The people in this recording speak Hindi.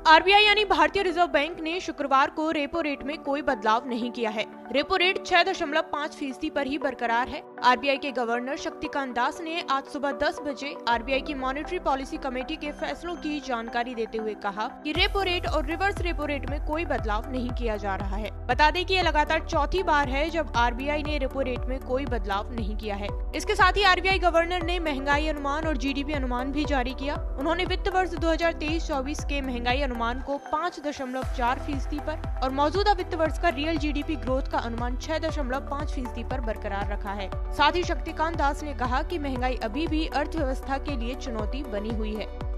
आरबीआई यानी भारतीय रिजर्व बैंक ने शुक्रवार को रेपो रेट में कोई बदलाव नहीं किया है। रेपो रेट 6.5% पर ही बरकरार है। आरबीआई के गवर्नर शक्तिकांत दास ने आज सुबह 10 बजे आरबीआई की मॉनेटरी पॉलिसी कमेटी के फैसलों की जानकारी देते हुए कहा कि रेपो रेट और रिवर्स रेपो रेट में कोई बदलाव नहीं किया जा रहा है। बता दें कि ये लगातार चौथी बार है जब आरबीआई ने रेपो रेट में कोई बदलाव नहीं किया है। इसके साथ ही आरबीआई गवर्नर ने महंगाई अनुमान और जीडीपी अनुमान भी जारी किया। उन्होंने वित्त वर्ष 2023-24 के महंगाई अनुमान को 5.4% पर और मौजूदा वित्त वर्ष का रियल जीडीपी ग्रोथ का अनुमान 6.5% पर बरकरार रखा है। साथ ही शक्तिकांत दास ने कहा कि महंगाई अभी भी अर्थव्यवस्था के लिए चुनौती बनी हुई है।